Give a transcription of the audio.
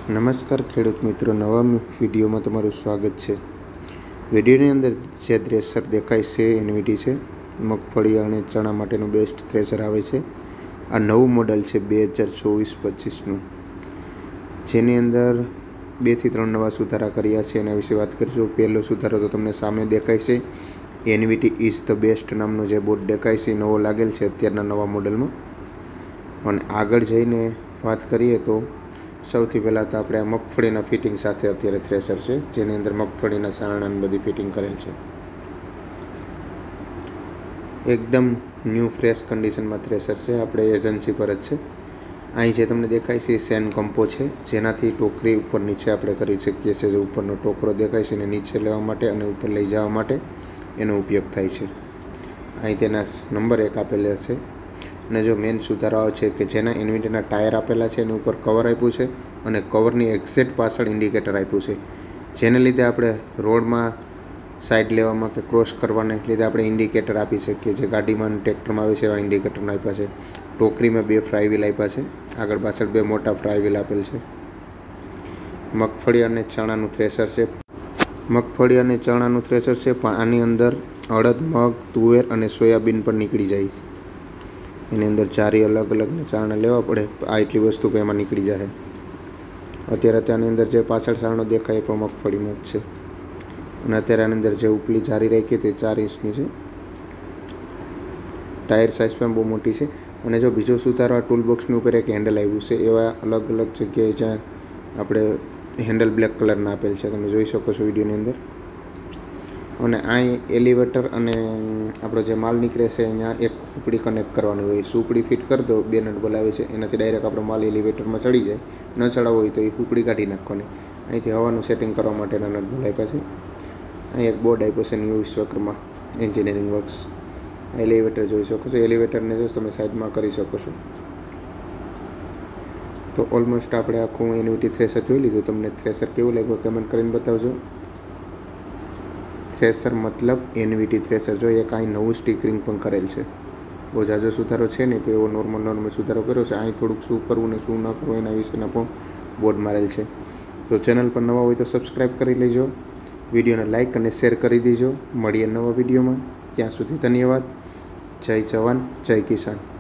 નમસ્કાર ખેડૂત મિત્રો, નવા વિડીયોમાં તમારું સ્વાગત છે। વિડીયોની અંદર જે થ્રેશર દેખાય છે એનવીટી છે, મગફળી અને ચણા માટેનું બેસ્ટ થ્રેશર આવે છે। આ નવું મોડલ છે 2024-25નું, જેની અંદર 2 થી 3 નવા સુધારા કર્યા છે। એના વિશે વાત કરીશું। પહેલો સુધારો તો તમને સામે દેખાય છે, એનવીટી ઇઝ ધ બેસ્ટ નામનો જે બોર્ડ દેખાય છે નવો લાગેલ છે અત્યારના નવા મોડલમાં। અને આગળ જઈને વાત કરીએ તો સૌથી પહેલાં તો આપણે આ મગફળીના ફિટિંગ સાથે અત્યારે થ્રેશર છે, જેની અંદર મગફળીના ચારણાની બધી ફિટિંગ કરેલ છે। એકદમ ન્યૂ ફ્રેશ કન્ડિશનમાં થ્રેશર છે, આપણે એજન્સી પર જ છે। અહીં જે તમને દેખાય છે સેન કમ્પો છે, જેનાથી ટોકરી ઉપર નીચે આપણે કરી શકીએ છીએ। જે ઉપરનો ટોકરો દેખાય છે એને નીચે લેવા માટે અને ઉપર લઈ જવા માટે એનો ઉપયોગ થાય છે। અહીં તેના નંબર 1 આપેલા છે। અને જો મેઇન સુધારાઓ છે કે જેના એનવીટીના ટાયર આપેલા છે એની ઉપર કવર આપ્યું છે અને કવરની એક્ઝેક્ટ પાછળ ઇન્ડિકેટર આપ્યું છે, જેને લીધે આપણે રોડમાં સાઈડ લેવામાં કે ક્રોસ કરવાને લીધે આપણે ઇન્ડિકેટર આપી શકીએ। જે ગાડીમાં ટ્રેક્ટરમાં આવે છે એવા ઇન્ડિકેટર આપ્યા છે। ટોકરીમાં 2 ફ્રાય વ્હીલ આપ્યા છે, આગળ પાછળ 2 મોટા ફ્રાય વ્હીલ આપેલ છે। મગફળી અને ચણાનું થ્રેશર છે, મગફળી અને ચણાનું થ્રેશર છે, પણ આની અંદર અડદ, મગ, તુવેર અને સોયાબીન પણ નીકળી જાય છે। એની અંદર 4 અલગ અલગના ચારણા લેવા પડે, આ એટલી વસ્તુ પણ એમાં નીકળી જાય। અત્યારે ત્યાંની અંદર જે પાછળ ચારણો દેખાય એ પણ મગફળીનો જ છે। અને અત્યારે આની અંદર જે ઉપલી જારી રાખી તે 4 ઇંચની છે। ટાયર સાઇઝ પણ બહુ મોટી છે। અને જો બીજો સુધારો, આ ટૂલ બોક્સની ઉપર એક હેન્ડલ આવ્યું છે, એવા અલગ અલગ જગ્યાએ જ્યાં આપણે હેન્ડલ બ્લેક કલરના આપેલ છે, તમે જોઈ શકો છો વિડીયોની અંદર। અને અહીં એલિવેટર અને આપણો જે માલ નીકળે છે અહીંયા એક સુપડી કનેક્ટ કરવાની હોય, સુપડી ફિટ કરી દો, 2 નટ બોલાવે છે, એનાથી ડાયરેક્ટ આપણો માલ એલિવેટરમાં ચડી જાય। ન ચડાવવો હોય તો એ સુપડી કાઢી નાખવાની। અહીંથી હવાનું સેટિંગ કરવા માટેના નટ બોલ આપ્યા છે। અહીં એક બોર્ડ આપ્યો છે new Vishwakarma engineering works. Elevator જોઈ શકો છો, એલિવેટરને જો તમે સાઈડમાં કરી શકો છો। તો ઓલમોસ્ટ આપણે આખું એનવીટી થ્રેશર જોઈ લીધું। તમને થ્રેશર કેવું લાગ્યું કમેન્ટ કરીને બતાવજો। થ્રેશર મતલબ એનવીટી થ્રેશર। જો એક અહીં નવું સ્ટીકરિંગ પણ કરેલ છે, બહુ ઝાઝો સુધારો છે નહીં, એવો નોર્મલ સુધારો કર્યો છે। અહીં થોડુંક શું કરવું ને શું ન કરવું એના વિશેના પણ બોર્ડ મારેલ છે। તો ચેનલ પર નવા હોય તો સબસ્ક્રાઈબ કરી લેજો, વિડીયોને લાઇક અને શેર કરી દેજો। મળીએ નવા વિડીયોમાં, ત્યાં સુધી ધન્યવાદ। જય જવાન, જય કિસાન।